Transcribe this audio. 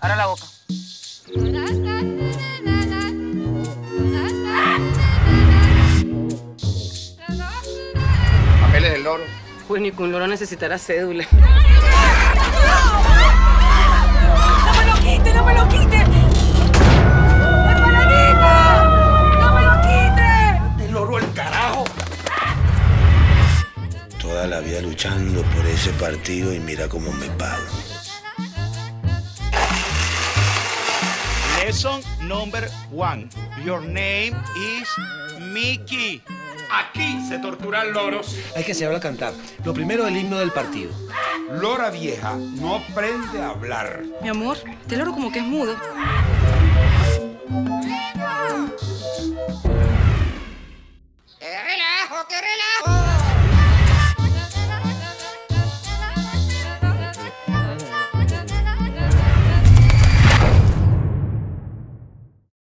Abra la boca. Papeles del loro. Pues ni que un loro necesitara cédula. ¡No me lo quite, no me lo quite! ¡Hermanita! ¡No me lo quite! ¡El loro el carajo! Toda la vida luchando por ese partido y mira cómo me pagan. Lesson number 1. Your name is Mickey. Aquí se torturan loros. Hay que enseñarlo a cantar. Lo primero, el himno del partido. Lora vieja no aprende a hablar. Mi amor, este loro como que es mudo.